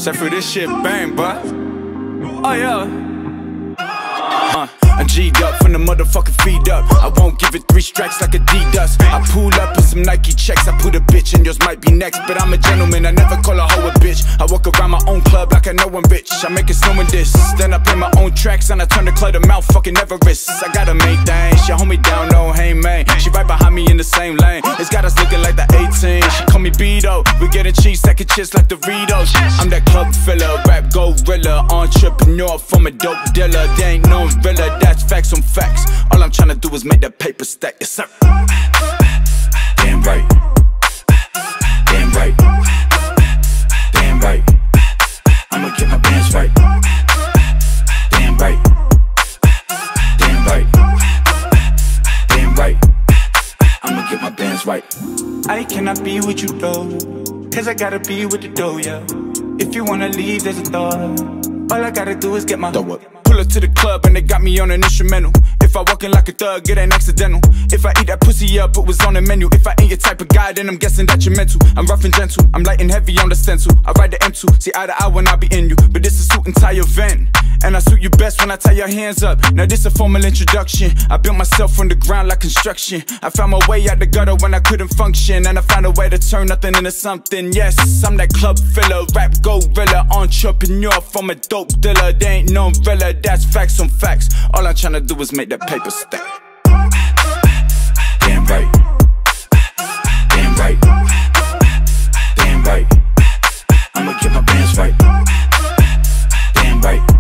Sefru, this shit bang, bruh. Oh yeah. I'm G'd up from the motherfucking feet up. I won't give it 3 strikes like Adidas. I pull up in some Nike checks. I put a bitch and yours might be next. But I'm a gentleman, I never call a hoe a bitch. I walk around my own club like I know I'm rich. I make it snow in this. Then I play my own tracks and I turn the club to Mount fucking Everest. I got a main thing, she hold me down, no hey man. She right behind me in the same lane. It's got us looking like the 18. She call me Beto. We getting cheese, second chips like Doritos. I'm that club filler, rap gorilla, entrepreneur from a dope dealer. They ain't no villa, that's facts on facts. All I'm tryna do is make that paper stack, yes sir. Damn right. Damn right. Damn right. I'ma get my bands right. Damn right. Damn right. Damn right. I'ma get my bands right. I cannot be with you though, cause I gotta be with the dough, yeah. If you wanna leave, there's a thought. All I gotta do is get my dough up. Pull up to the club and they got me on an instrumental. If I walk in like a thug, it ain't accidental. If I eat that pussy up, it was on the menu. If I ain't your type of guy, then I'm guessing that you're mental. I'm rough and gentle, I'm light and heavy on the stencil. I ride the M2, see eye to eye when I be in you. But this is suit and tie event, and I suit you best when I tie your hands up. Now this a formal introduction. I built myself from the ground like construction. I found my way out the gutter when I couldn't function, and I found a way to turn nothing into something. Yes, I'm that club filler, rap gorilla, entrepreneur from a dope dealer. They ain't no umbrella, that's facts on facts. All I'm tryna do is make that paper stack. Damn right. Damn right. Damn right. I'ma get my bands right. Damn right.